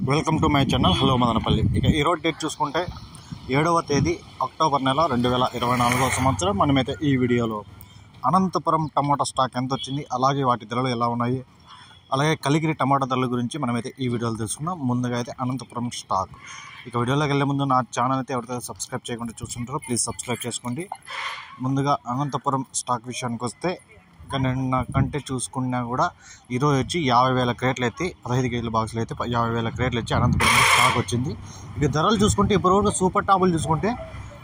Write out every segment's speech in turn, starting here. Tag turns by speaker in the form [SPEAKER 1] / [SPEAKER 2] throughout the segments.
[SPEAKER 1] Welcome to my channel hello Madanapalle. ఇక ఈరోజు date చూసుకుంటే 7వ తేదీ అక్టోబర్ నెల 2024వ సంవత్సరం. మనమైతే ఈ వీడియోలో అనంతపురం టమాటా స్టాక్ ఎంత వచ్చింది, అలాగే వాటి ధరలు ఎలా ఉన్నాయి, అలాగే కలిగిరి టమాటా ధరల గురించి మనమైతే ఈ వీడియోలో తెలుసుకున్నాం. ముందుగా అయితే అనంతపురం స్టాక్. ఇక వీడియోలోకి వెళ్ళే ముందు నా ఛానల్ అయితే ఎవరైతే సబ్స్క్రైబ్ చేయకుండా చూస్తుంటారో ప్లీజ్ సబ్స్క్రైబ్ చేసుకోండి. ముందుగా అనంతపురం స్టాక్ విషయానికి వస్తే ఇక నిన్న కంటే చూసుకున్నా కూడా ఈరోజు వచ్చి 50,000 క్రేట్లు అయితే 15 కేజీల బాక్సులు అయితే 50,000 క్రేట్లు వచ్చి అనంతపురం స్టాక్ వచ్చింది. ఇక ధరలు చూసుకుంటే ఇప్పటివరకు సూపర్ టాపులు చూసుకుంటే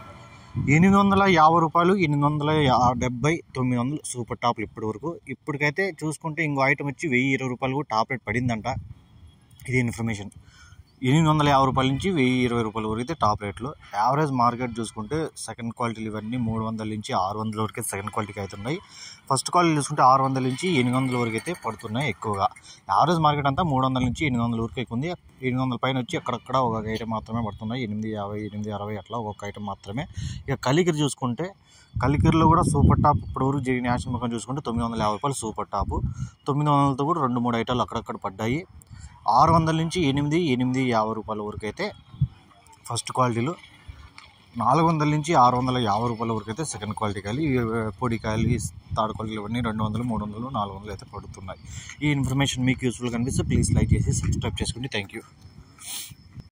[SPEAKER 1] 850 రూపాయలు, 870, 900 సూపర్ టాపులు ఇప్పటివరకు. ఇప్పటికైతే చూసుకుంటే ఇంకో ఐటమ్ వచ్చి 1020 రూపాయలు కూడా టాప్ రేట్ పడిందంట. ఇది ఇన్ఫర్మేషన్. 850 రూపాయల నుంచి 1020 రూపాయల వరకు అయితే టాప్ రేట్లో. యావరేజ్ మార్కెట్ చూసుకుంటే సెకండ్ క్వాలిటీలు ఇవన్నీ 300 నుంచి 600 వరకు అయితే సెకండ్ క్వాలిటీకి అవుతున్నాయి. ఫస్ట్ క్వాలిటీ చూసుకుంటే 600 నుంచి 800 వరకు అయితే పడుతున్నాయి ఎక్కువగా. యావరేజ్ మార్కెట్ అంతా 300 నుంచి 800 వరకు ఎక్కువ ఉంది. 800 పైన వచ్చి అక్కడక్కడ ఒక ఐటమ్ మాత్రమే పడుతున్నాయి. 850, 860 అట్లా ఒక ఐటమ్ మాత్రమే. ఇక కలిగిరి చూసుకుంటే కలిగిరిలో కూడా సూపర్ టాప్ ఇప్పటివరకు జరిగిన యాక్షన్ ముఖం చూసుకుంటే 950 రూపాయలు సూపర్ టాపు. 900తో కూడా 2-3 ఐటాలు అక్కడక్కడ పడ్డాయి. 600 నుంచి 850 రూపాయల వరకు అయితే ఫస్ట్ క్వాలిటీలు. 400 నుంచి 650 రూపాయల వరకు అయితే సెకండ్ క్వాలిటీ కాయలు. పొడి కాయలు, థర్డ్ క్వాలిటీలు ఇవన్నీ 200, 300, 400 అయితే పడుతున్నాయి. ఈ ఇన్ఫర్మేషన్ మీకు యూస్ఫుల్ కనిపిస్తే ప్లీజ్ లైక్ చేసి సబ్స్క్రైబ్ చేసుకోండి. Thank you.